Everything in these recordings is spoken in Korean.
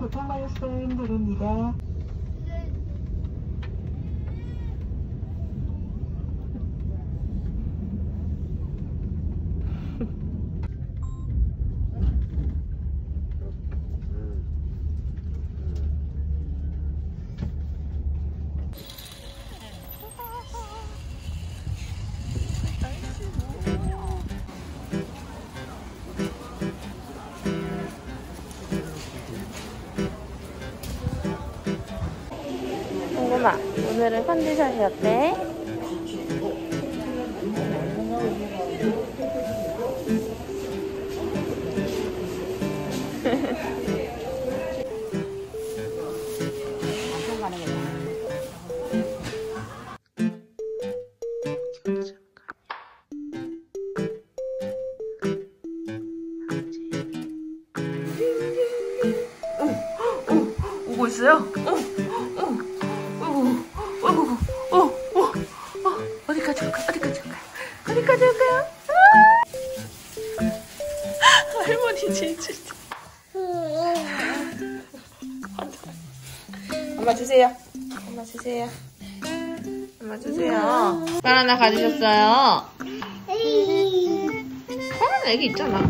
고장 말씀드립니다. 궁금아, 오늘은 컨디션이 어때? 오고 있어요? 어디까지 올까? 어디까지 올까요? 할머니 질질. 엄마 주세요. 엄마 주세요. 바나나 가지셨어요? 바나나 애기 있잖아.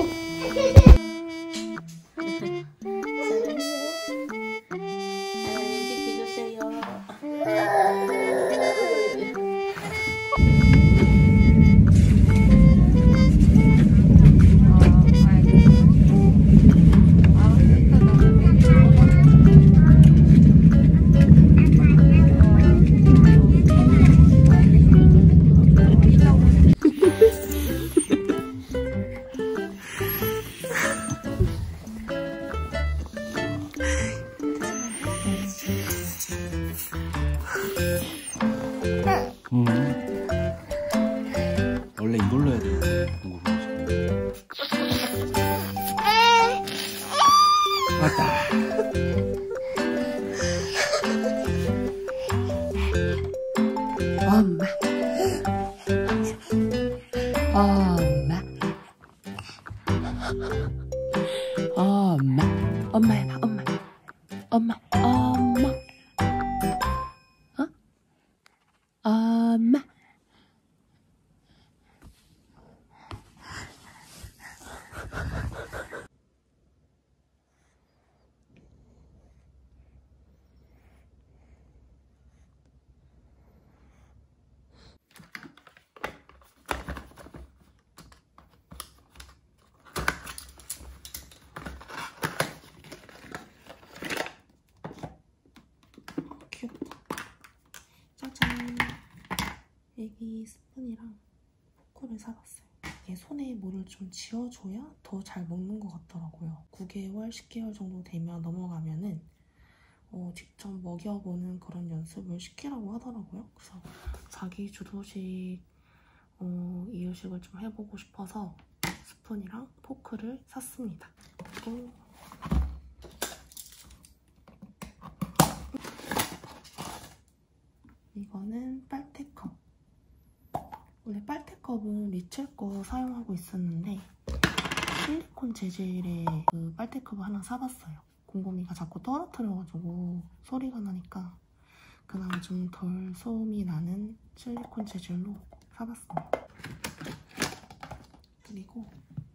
원래 이걸로 해야 되는데 맞다. 엄마 해봐. 엄마. 어? 엄마. 짜잔! 애기 스푼이랑 포크를 사봤어요. 이게 손에 물을 좀 지어줘야 더 잘 먹는 것 같더라고요. 9개월, 10개월 정도 되면 넘어가면은 직접 먹여보는 그런 연습을 시키라고 하더라고요. 그래서 자기 주도식 이유식을 좀 해보고 싶어서 스푼이랑 포크를 샀습니다. 그리고 이거는 빨대컵. 원래 빨대컵은 리첼 거 사용하고 있었는데 실리콘 재질의 그 빨대컵을 하나 사봤어요. 곰곰이가 자꾸 떨어뜨려가지고 소리가 나니까 그나마 좀 덜 소음이 나는 실리콘 재질로 사봤습니다. 그리고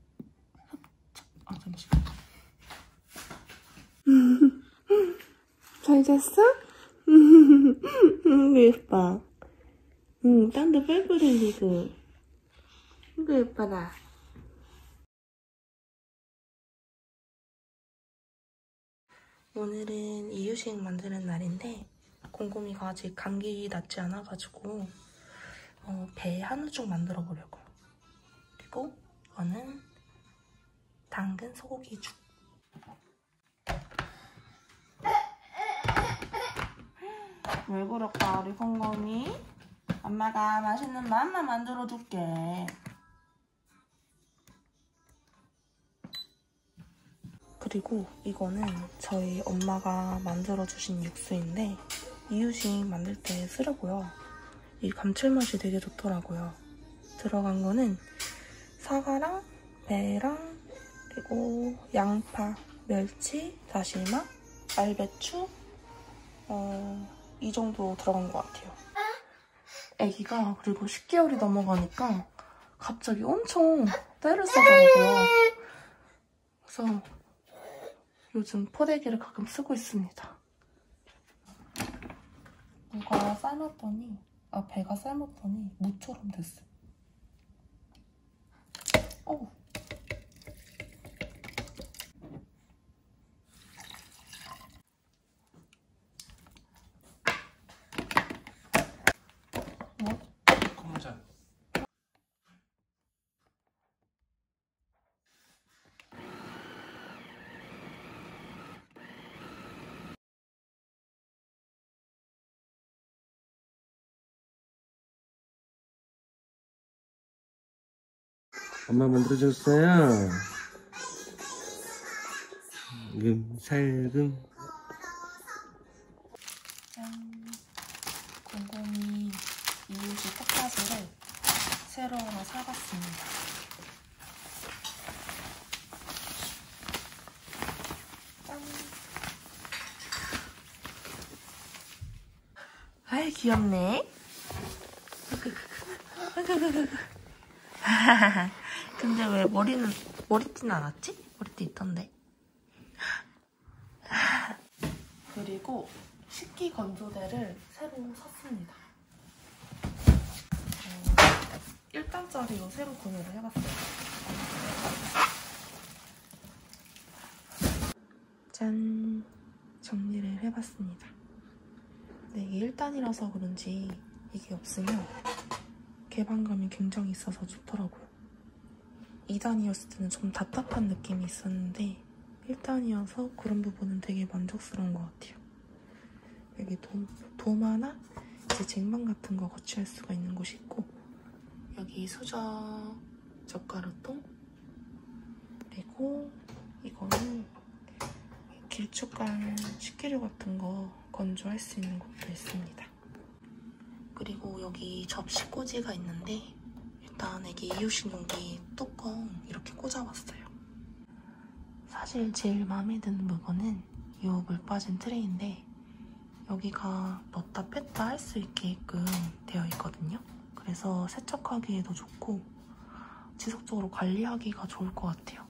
잠시만. 잘 잤어? 예뻐. 땀도 뻘뻘 흘리고. 이거 예뻐라. 오늘은 이유식 만드는 날인데 곰곰이가 아직 감기 낫지 않아가지고 배 한우죽 만들어 보려고요. 그리고 이거는 당근 소고기죽. 왜 그럴까 우리 곰곰이? 엄마가 맛있는 맘마 만들어줄게. 그리고 이거는 저희 엄마가 만들어주신 육수인데 이유식 만들 때 쓰려고요. 이 감칠맛이 되게 좋더라고요. 들어간 거는 사과랑 배랑 그리고 양파 멸치, 다시마, 알배추 이 정도 들어간 것 같아요. 애기가 그리고 10개월이 넘어가니까 갑자기 엄청 떼를 써더라고요. 그래서 요즘 포대기를 가끔 쓰고 있습니다. 배가 삶았더니 무처럼 됐어요. 어우. 뭐? 컴자. 엄마 만들어줬어요. 살금. 짠. 곰곰이 이유식 컵바지를 새로 하나 사봤습니다. 짠. 아이 귀엽네. 근데 왜 머리띠는 안 왔지? 머리띠 있던데. 그리고 식기 건조대를 새로 샀습니다. 1단짜리로 새로 구매를 해봤어요. 짠! 정리를 해봤습니다. 근데 이게 1단이라서 그런지 이게 없으면 개방감이 굉장히 있어서 좋더라고요. 2단이었을 때는 좀 답답한 느낌이 있었는데 1단이어서 그런 부분은 되게 만족스러운 것 같아요. 여기 도마나 이제 쟁반 같은 거 거치할 수가 있는 곳이 있고, 여기 수저 젓가락통, 그리고 이거는 길쭉한 식기류 같은 거 건조할 수 있는 곳도 있습니다. 그리고 여기 접시 꽂이가 있는데 일단 애기 이유식 용기 뚜껑 이렇게 꽂아봤어요. 사실 제일 마음에 드는 부분은 이 물 빠진 트레이인데 여기가 넣었다 뺐다 할 수 있게끔 되어 있거든요. 그래서 세척하기에도 좋고 지속적으로 관리하기가 좋을 것 같아요.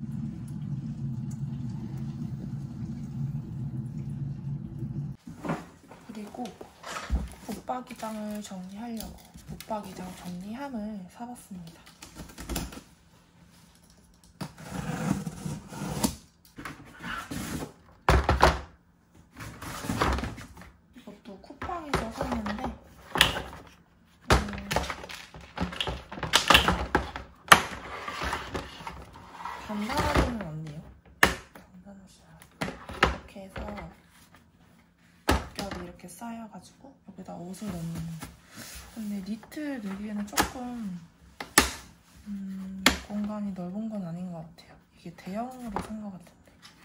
그리고 붙박이장을 정리하려고 붙박이장 정리함을 사봤습니다. 이것도 쿠팡에서 샀는데 단단하지는 않네요. 단단하지 않아요. 이렇게 해서 겹이 이렇게 쌓여가지고 여기다 옷을 넣는. 근데 니트 넣기에는 조금 공간이 넓은 건 아닌 것 같아요. 이게 대형으로 산 것 같은데.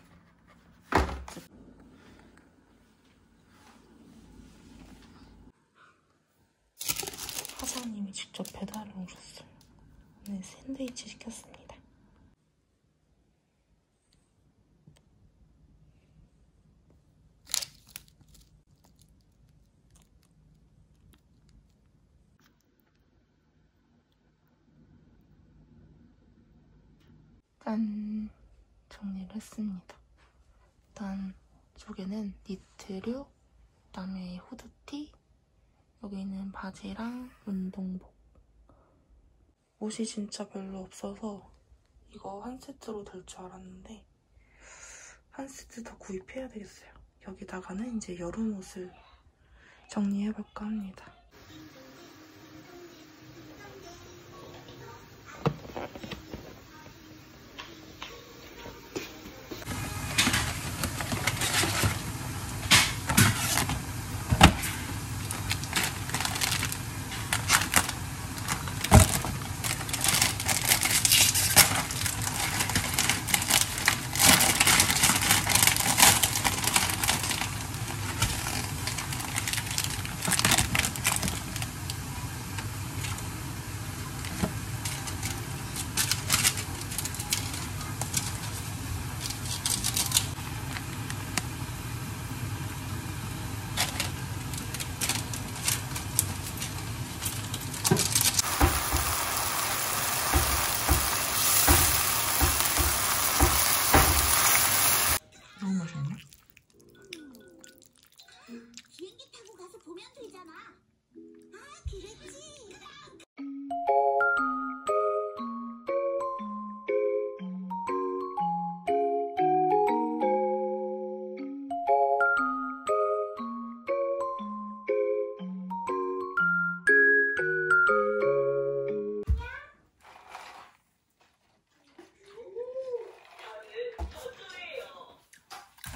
사장님이 직접 배달을 오셨어요. 오늘 샌드위치 시켰습니다. 짠! 정리를 했습니다. 일단 이쪽에는 니트류, 그다음에 후드티, 여기는 바지랑 운동복. 옷이 진짜 별로 없어서 이거 한 세트로 될 줄 알았는데 한 세트 더 구입해야 되겠어요. 여기다가는 이제 여름 옷을 정리해볼까 합니다.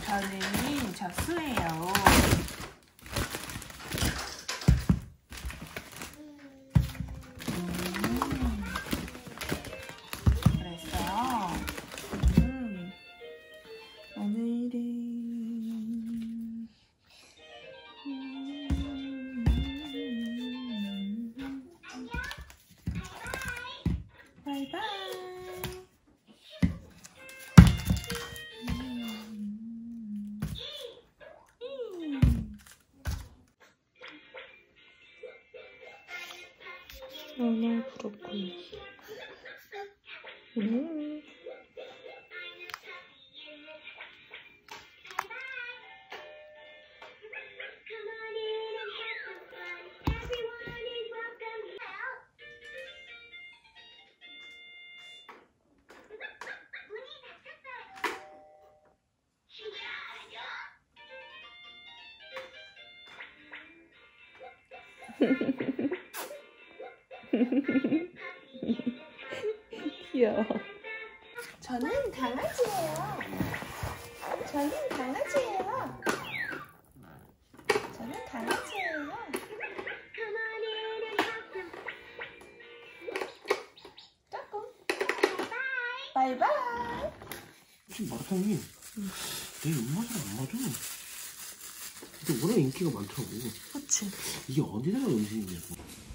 저는 젖수예요. 그랬어요. 오늘은 바이바이. 너무 부럽군. 귀여워. 저는 강아지예요. 저는 강아지예요. 저는 강아지예요. 조금. 바이바이. 지금 마라탕이 내 입맛이랑 안 맞아. 근데 워낙 인기가 많더라고. 그치. 이게 어디 나라 음식이냐고.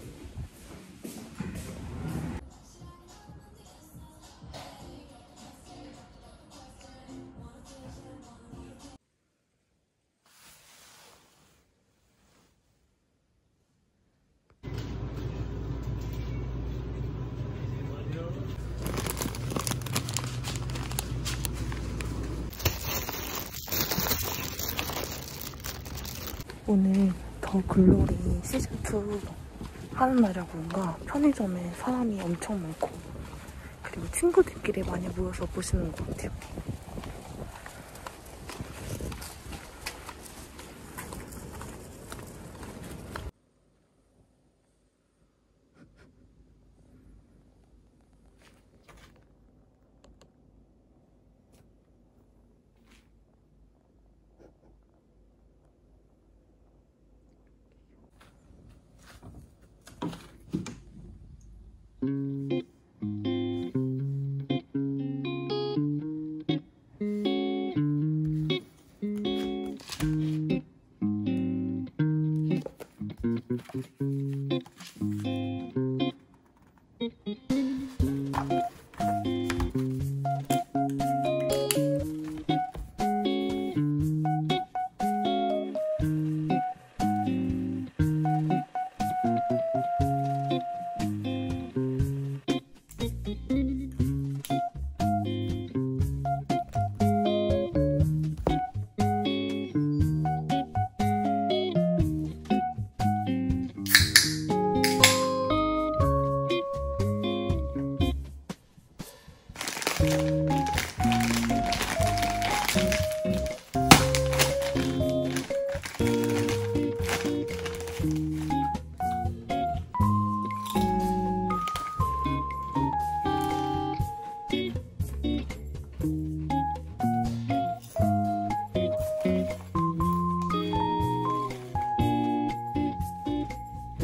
오늘 더 글로리 시즌2 하는 날이라 그런가 편의점에 사람이 엄청 많고 그리고 친구들끼리 많이 모여서 보시는 것 같아요.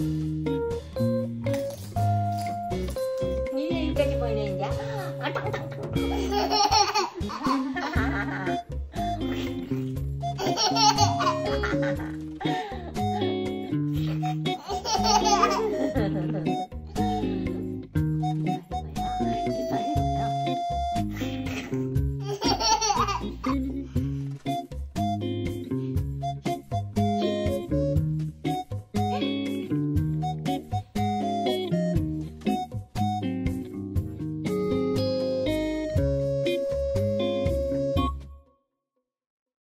여기까지 보이네 이제. 아, 땅땅땅.